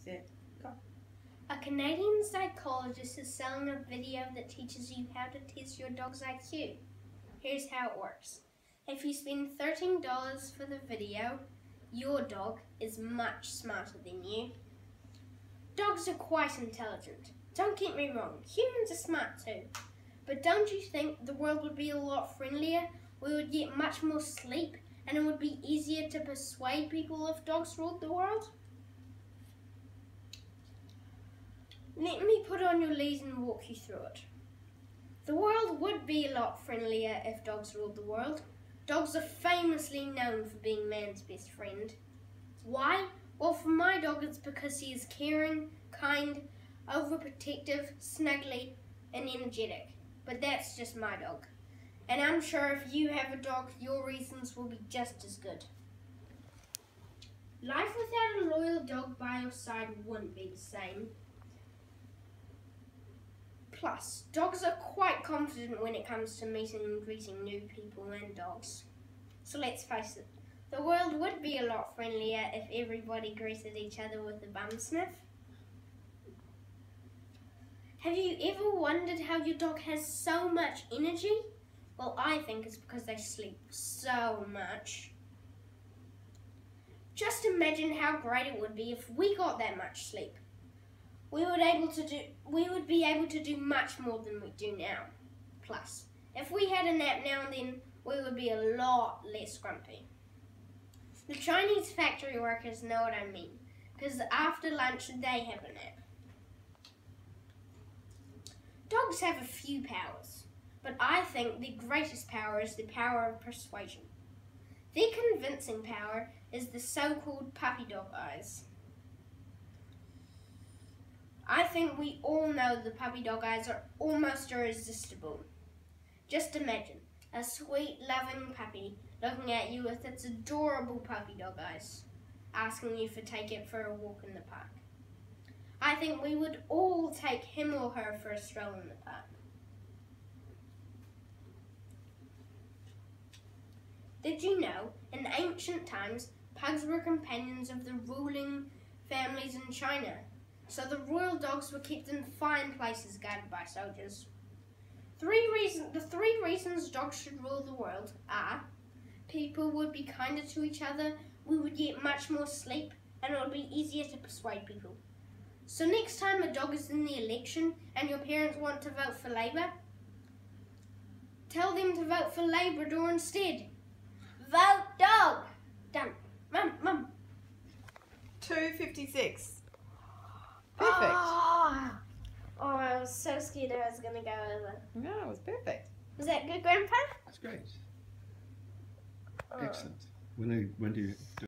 set, go. A Canadian psychologist is selling a video that teaches you how to test your dog's IQ. Here's how it works. If you spend $13 for the video, your dog is much smarter than you. Dogs are quite intelligent. Don't get me wrong, humans are smart too. But don't you think the world would be a lot friendlier? We would get much more sleep and it would be easier to persuade people if dogs ruled the world? Let me put on your lead and walk you through it. The world would be a lot friendlier if dogs ruled the world. Dogs are famously known for being man's best friend. Why? Well, for my dog it's because he is caring, kind, overprotective, snuggly, and energetic. But that's just my dog. And I'm sure if you have a dog, your reasons will be just as good. Life without a loyal dog by your side wouldn't be the same. Plus, dogs are quite confident when it comes to meeting and greeting new people and dogs. So let's face it, the world would be a lot friendlier if everybody greeted each other with a bum sniff. Have you ever wondered how your dog has so much energy? Well, I think it's because they sleep so much. Just imagine how great it would be if we got that much sleep. We would be able to do much more than we do now. Plus, if we had a nap now and then, we would be a lot less grumpy. The Chinese factory workers know what I mean, because after lunch they have a nap. Dogs have a few powers, but I think the greatest power is the power of persuasion. Their convincing power is the so-called puppy dog eyes. I think we all know the puppy dog eyes are almost irresistible. Just imagine a sweet, loving puppy looking at you with its adorable puppy dog eyes, asking you to take it for a walk in the park. I think we would all take him or her for a stroll in the park. Did you know, in ancient times, pugs were companions of the ruling families in China? So the royal dogs were kept in fine places guarded by soldiers. The three reasons dogs should rule the world are: people would be kinder to each other, we would get much more sleep, and it would be easier to persuade people. So next time a dog is in the election and your parents want to vote for Labour, tell them to vote for Labrador instead. Vote dog! Done. Mum. 2:56. Perfect. Oh, I was so scared I was going to go over. No, it was perfect. Was that good, Grandpa? That's great. Oh. Excellent. When do you